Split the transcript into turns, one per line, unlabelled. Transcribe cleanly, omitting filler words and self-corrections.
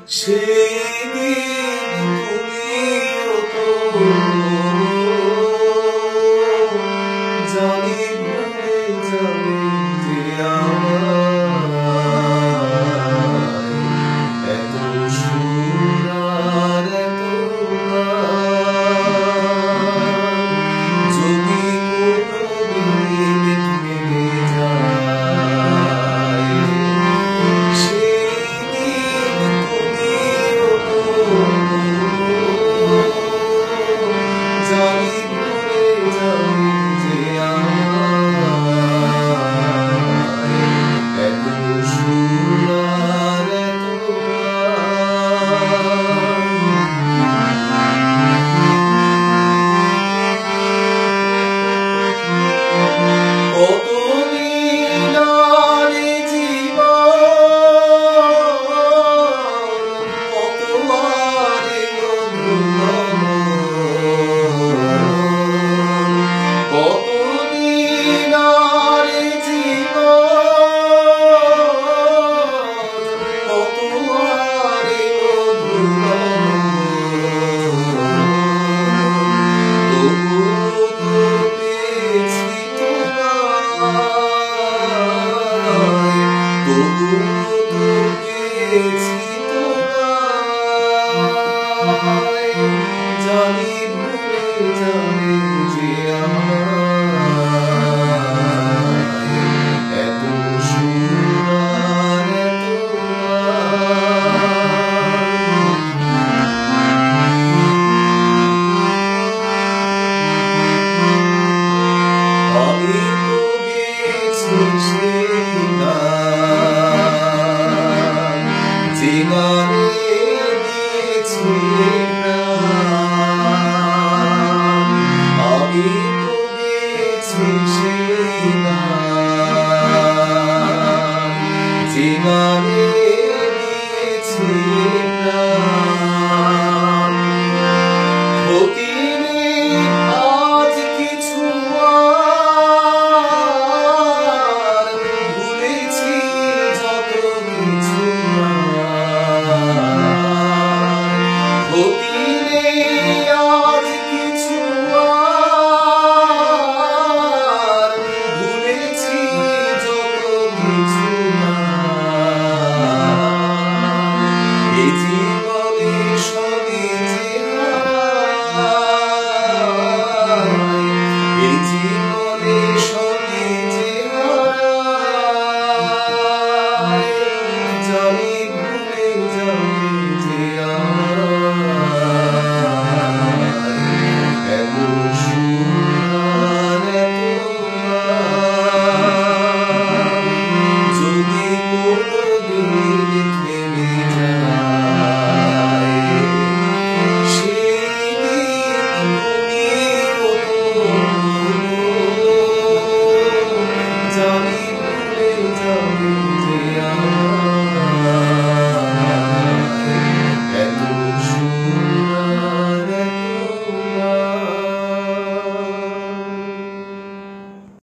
সেদিন তুমিও তো জানি ভুলে যাবে যে আমায় এত সুর আর এত যদি কোনোদিন থেমে যায় সেদিন তুমিও তো জানি ভুলে যাবে যে আমায় এত সুর আর এত কতদিন আর জীবন কতবার কতদিন আর জীবন কতবার তবুও তো পেয়েছি তোমায় তবুও তো পেয়েছি তোমায় জানি ভুলে যাবে যে আমায় এত সুর আর এত আমি তো গেছি সেই গান যে গানে